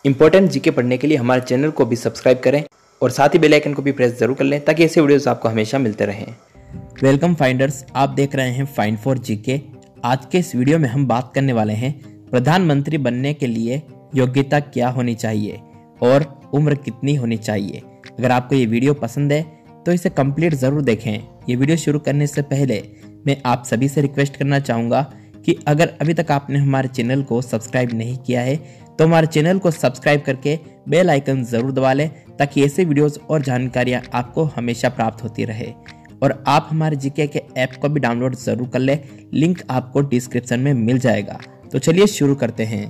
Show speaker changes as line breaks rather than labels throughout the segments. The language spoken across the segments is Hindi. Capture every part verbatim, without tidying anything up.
इंपॉर्टेंट जीके पढ़ने के लिए हमारे चैनल को भी सब्सक्राइब करें और साथ ही बेल आइकन को भी प्रेस जरूर कर लें ताकि ऐसे वीडियोस आपको हमेशा मिलते रहें।
वेलकम फाइंडर्स, आप देख रहे हैं फाइंड फॉर जीके। आज के इस वीडियो में हम बात करने वाले हैं प्रधानमंत्री बनने के लिए योग्यता क्या होनी चाहिए और उम्र कितनी होनी चाहिए। अगर आपको ये वीडियो पसंद है तो इसे कंप्लीट जरूर देखें। ये वीडियो शुरू करने से पहले मैं आप सभी से रिक्वेस्ट करना चाहूँगा कि अगर अभी तक आपने हमारे चैनल को सब्सक्राइब नहीं किया है तो हमारे चैनल को सब्सक्राइब करके बेल आइकन जरूर दबा लें ताकि ऐसे वीडियोस और जानकारियां आपको हमेशा प्राप्त होती रहे। और आप हमारे जीके के ऐप को भी डाउनलोड जरूर कर लें, लिंक आपको डिस्क्रिप्शन में मिल जाएगा। तो चलिए शुरू करते हैं।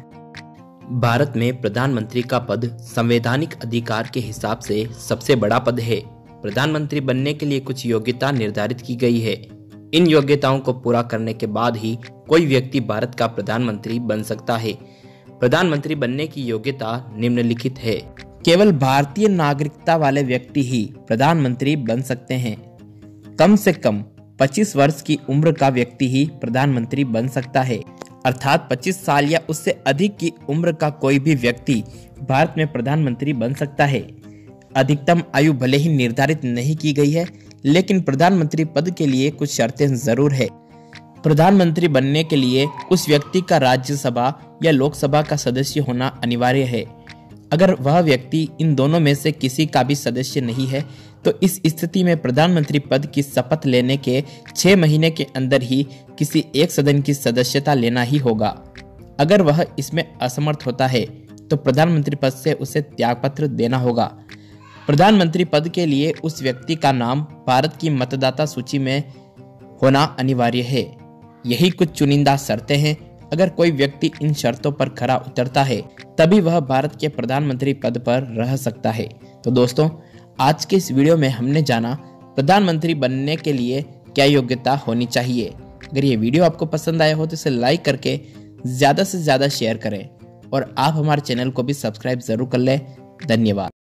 भारत में प्रधानमंत्री का पद संवैधानिक अधिकार के हिसाब से सबसे बड़ा पद है। प्रधानमंत्री बनने के लिए कुछ योग्यता निर्धारित की गई है। इन योग्यताओं को पूरा करने के बाद ही कोई व्यक्ति भारत का प्रधानमंत्री बन सकता है। प्रधानमंत्री बनने की योग्यता निम्नलिखित है।
केवल भारतीय नागरिकता वाले व्यक्ति ही प्रधानमंत्री बन सकते हैं। कम से कम पच्चीस वर्ष की उम्र का व्यक्ति ही प्रधानमंत्री बन सकता है, अर्थात पच्चीस साल या उससे अधिक की उम्र का कोई भी व्यक्ति भारत में प्रधानमंत्री बन सकता है। अधिकतम आयु भले ही निर्धारित नहीं की गई है, लेकिन प्रधानमंत्री पद के लिए कुछ शर्तें जरूर है। प्रधानमंत्री बनने के लिए उस व्यक्ति का राज्यसभा या लोकसभा का सदस्य होना अनिवार्य है। अगर वह व्यक्ति इन दोनों में से किसी का भी सदस्य नहीं है तो इस स्थिति में प्रधानमंत्री पद की शपथ लेने के छह महीने के अंदर ही किसी एक सदन की सदस्यता लेना ही होगा। अगर वह इसमें असमर्थ होता है तो प्रधानमंत्री पद से उसे त्यागपत्र देना होगा। प्रधानमंत्री पद के लिए उस व्यक्ति का नाम भारत की मतदाता सूची में होना अनिवार्य है। यही कुछ चुनिंदा शर्तें हैं। अगर कोई व्यक्ति इन शर्तों पर खरा उतरता है तभी वह भारत के प्रधानमंत्री पद पर रह सकता है। तो दोस्तों, आज के इस वीडियो में हमने जाना प्रधानमंत्री बनने के लिए क्या योग्यता होनी चाहिए। अगर ये वीडियो आपको पसंद आया हो तो इसे लाइक करके ज्यादा से ज्यादा शेयर करें और आप हमारे चैनल को भी सब्सक्राइब जरूर कर लें। धन्यवाद।